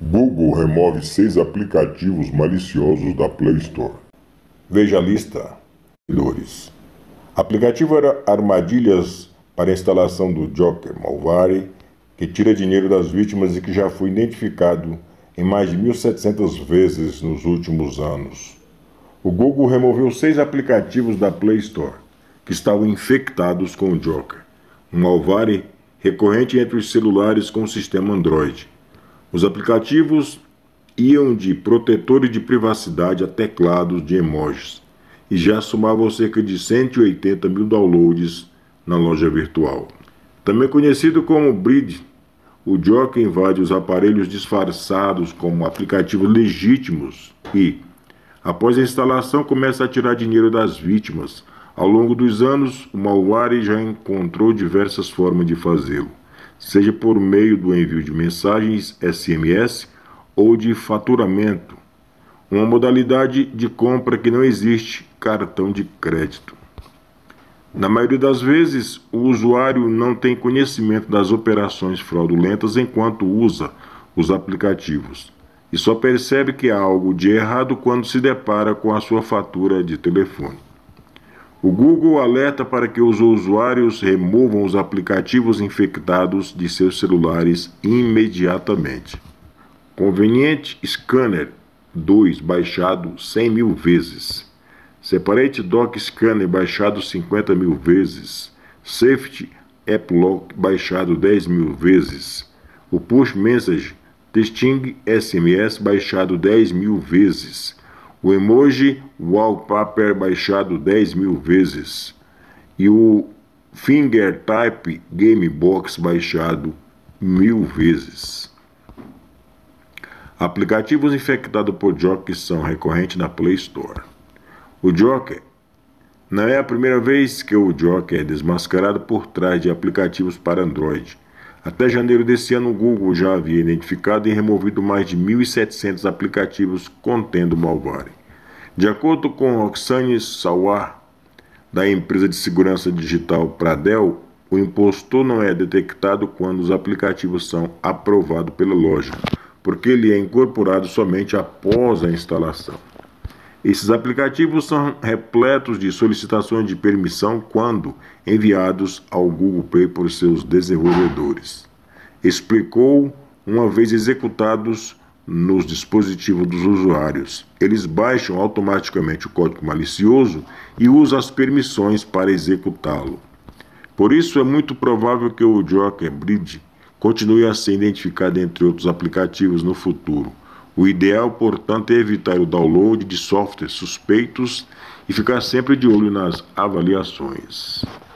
Google remove 6 aplicativos maliciosos da Play Store. Veja a lista. Aplicativo armadilhas para instalação do Joker Malware, que tira dinheiro das vítimas e que já foi identificado em mais de 1.700 vezes nos últimos anos. O Google removeu 6 aplicativos da Play Store que estavam infectados com o Joker, um malware recorrente entre os celulares com o sistema Android. Os aplicativos iam de protetores de privacidade a teclados de emojis e já somavam cerca de 180 mil downloads na loja virtual. Também conhecido como Bridge, o Joker invade os aparelhos disfarçados como aplicativos legítimos e, após a instalação, começa a tirar dinheiro das vítimas. Ao longo dos anos, o malware já encontrou diversas formas de fazê-lo, seja por meio do envio de mensagens SMS ou de faturamento, uma modalidade de compra que não existe cartão de crédito. Na maioria das vezes, o usuário não tem conhecimento das operações fraudulentas enquanto usa os aplicativos e só percebe que há algo de errado quando se depara com a sua fatura de telefone. O Google alerta para que os usuários removam os aplicativos infectados de seus celulares imediatamente. Conveniente Scanner 2 baixado 100 mil vezes. Separate Doc Scanner baixado 50 mil vezes. Safety App Lock baixado 10 mil vezes. O Push Message Testing SMS baixado 10 mil vezes. O emoji Wallpaper baixado 10 mil vezes e o Finger Type Gamebox baixado 1000 vezes. Aplicativos infectados por Joker são recorrentes na Play Store. O Joker não é a primeira vez que o Joker é desmascarado por trás de aplicativos para Android. Até janeiro desse ano, o Google já havia identificado e removido mais de 1.700 aplicativos contendo malware. De acordo com Roxane Sawar, da empresa de segurança digital Pradel, o impostor não é detectado quando os aplicativos são aprovados pela loja, porque ele é incorporado somente após a instalação. Esses aplicativos são repletos de solicitações de permissão quando enviados ao Google Play por seus desenvolvedores. Explicou, uma vez executados nos dispositivos dos usuários, eles baixam automaticamente o código malicioso e usam as permissões para executá-lo. Por isso é muito provável que o Joker Bridge continue a ser identificado entre outros aplicativos no futuro. O ideal, portanto, é evitar o download de softwares suspeitos e ficar sempre de olho nas avaliações.